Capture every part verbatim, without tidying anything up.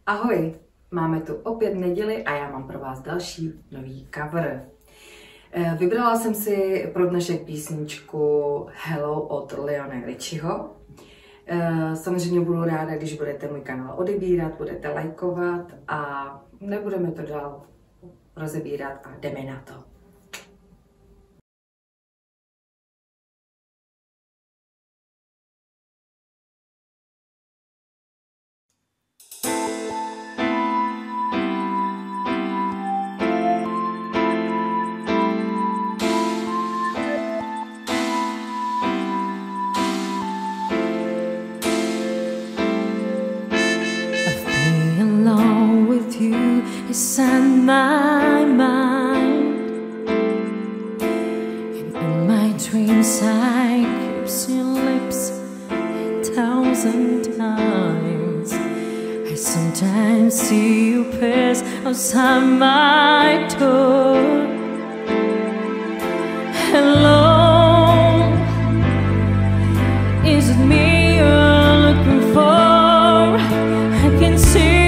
Ahoj, máme tu opět neděli a já mám pro vás další nový cover. Vybrala jsem si pro dnešek písničku Hello od Lionela Richieho. Samozřejmě budu ráda, když budete můj kanál odebírat, budete lajkovat a nebudeme to dál rozebírat a jdeme na to. It's on my mind, and in my dreams I kiss your lips a thousand times. I sometimes see you pass outside my door. Hello, is it me you're looking for? I can see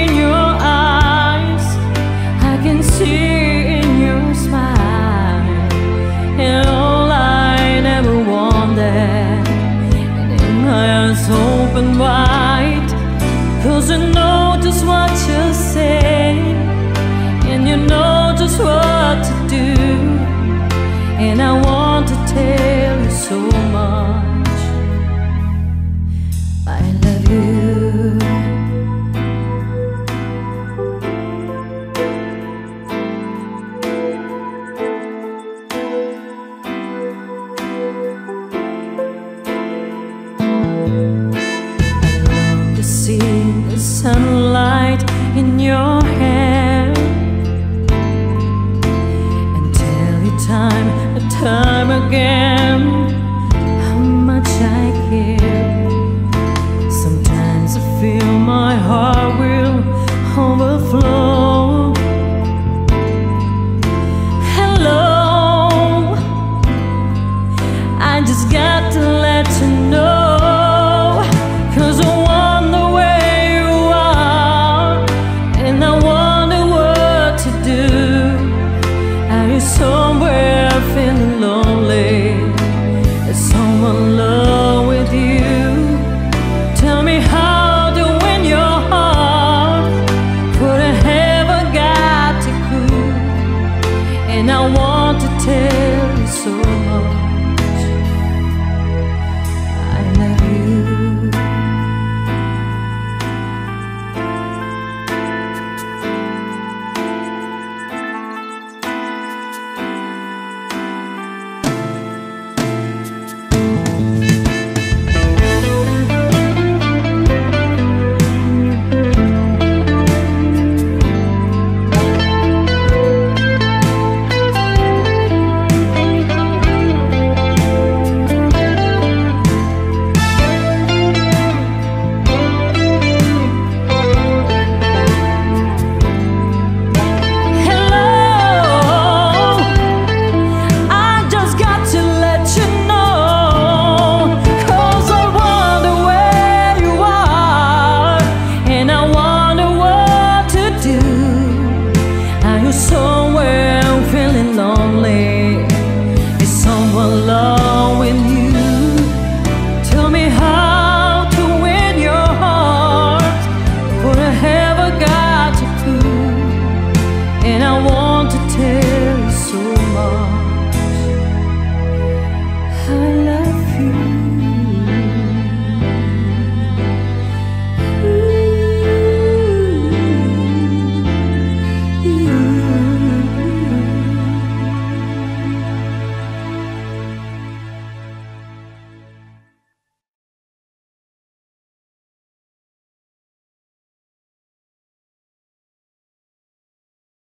in your smile, and all I never wanted, and in my eyes open wide, 'cause you know just what you say, and you know just what to do, and I want to tell you so much. I love you. Sunlight in your